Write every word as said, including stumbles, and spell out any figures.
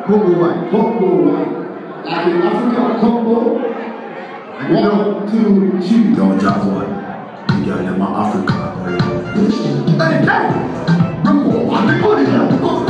Congo white. Congo white. Like in Africa, Congo. And you know, One, two, three. Yo, Jazz one. You got them Africa. Hey, hey! Bring one, one, one, one, one.